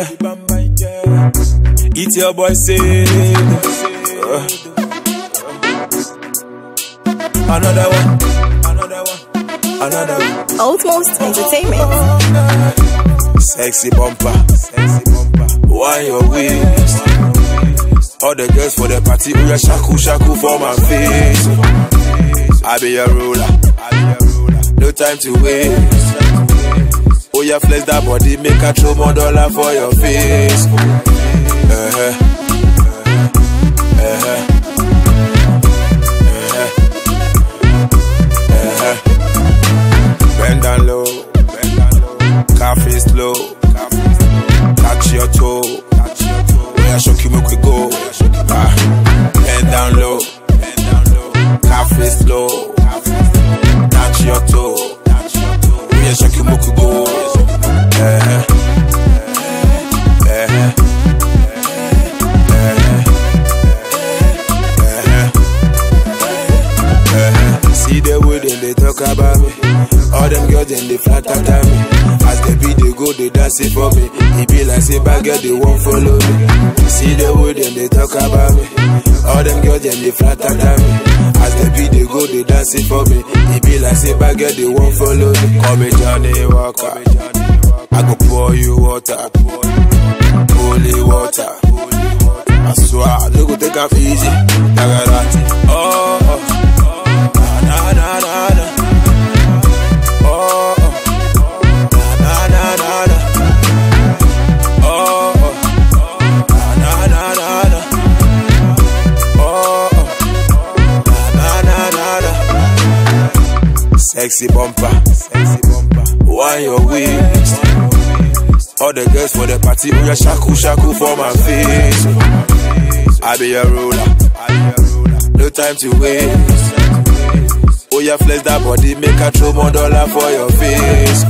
It's your boy say another one. Utmost Entertainment. Sexy bumper. Why your waist? All the girls for the party, oh yeah, shaku for my face. I be a ruler, no time to waste. Oh yeah, flex that body, make a throw more dollar for your face. Bend down low, car face low, touch your toe. Where I shock you, make we go. Bend down low, car face low, touch your toe. Where I shock you, make we go. See the way they talk about me. All them girls in the flat at me. As the beat they go, they dance it for me. It be like say bad girl, they won't follow me. See the way they talk about me. All them girls in the flat at me. As the beat they go, they dance it for me. It be like say bad girl, they won't follow me. Call me Johnny Walker. I go pour you water, holy water. I swear, they go take off easy. Oh. Sexy bumper, why your waist? All the girls for the party, oh yeah, shaku for my face. I be a ruler, no time to waste. Oh yeah, flex that body, make a throw more dollar for your face.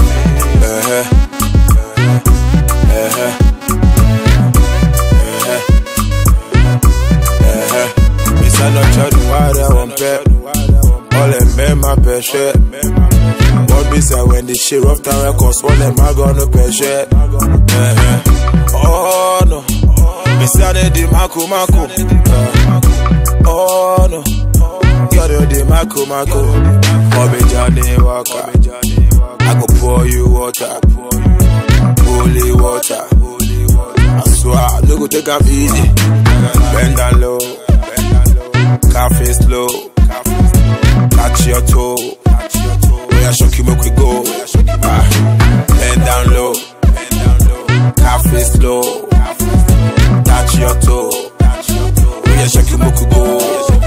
Miss I not try to water one pet. All them men my pressure. What be said when the shit rough time records? All them I gonna pressure. Oh no, me say the mako. Oh no, you're the mako. Oh be Johnny Walker. I go pour you water, holy water. I swear, no go take off easy. Bend down low, car face low. Touch your toe. Where I shock you, make we go. Bend down low, car face low. Touch your toe. Where I shock you, make we go.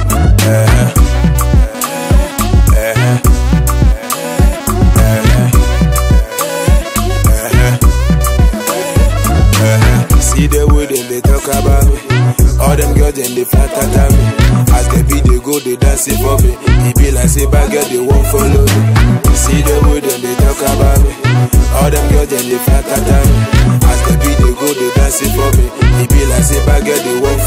See the way they talk about me. All them girls in the flat at me. As the beat they go, they dance it for me. It be like say bad girl, they won't follow me. See the way they talk about me. All them girls in the flat at me. As the beat they go, they dance it for me. It be like say bad girl, they won't